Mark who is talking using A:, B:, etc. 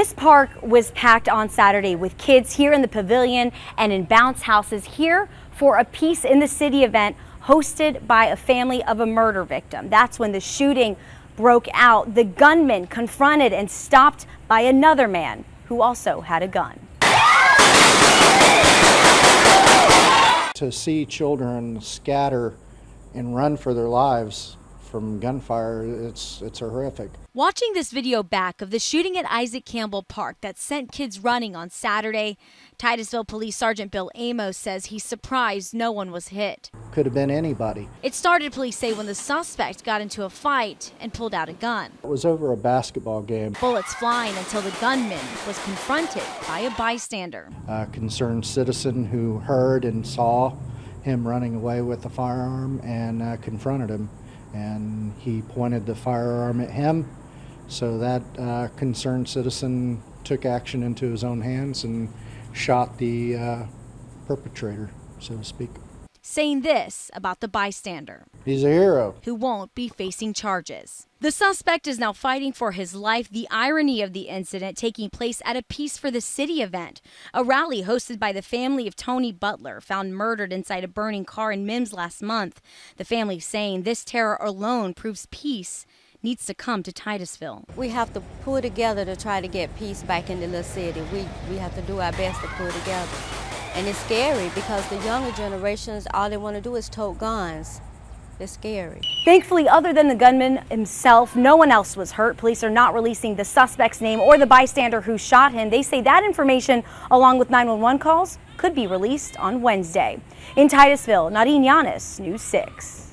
A: This park was packed on Saturday with kids here in the pavilion and in bounce houses here for a Peace in the City event hosted by a family of a murder victim. That's when the shooting broke out. The gunman confronted and stopped by another man who also had a gun.
B: To see children scatter and run for their lives from gunfire, it's horrific.
A: Watching this video back of the shooting at Isaac Campbell Park that sent kids running on Saturday, Titusville Police Sergeant Bill Amos says he's surprised no one was hit.
B: Could have been anybody.
A: It started, police say, when the suspect got into a fight and pulled out a gun.
B: It was over a basketball game.
A: Bullets flying until the gunman was confronted by a bystander.
B: A concerned citizen who heard and saw him running away with a firearm and confronted him. And he pointed the firearm at him. So that concerned citizen took action into his own hands and shot the perpetrator, so to speak.
A: Saying this about the bystander.
B: He's a hero.
A: Who won't be facing charges. The suspect is now fighting for his life. The irony of the incident taking place at a Peace for the City event. A rally hosted by the family of Tony Butler found murdered inside a burning car in Mims last month. The family saying this terror alone proves peace needs to come to Titusville.
C: We have to pull together to try to get peace back in the little city. We have to do our best to pull together. And it's scary because the younger generations, all they want to do is tote guns. It's scary.
A: Thankfully, other than the gunman himself, no one else was hurt. Police are not releasing the suspect's name or the bystander who shot him. They say that information, along with 911 calls, could be released on Wednesday. In Titusville, Nadine Yanis, News 6.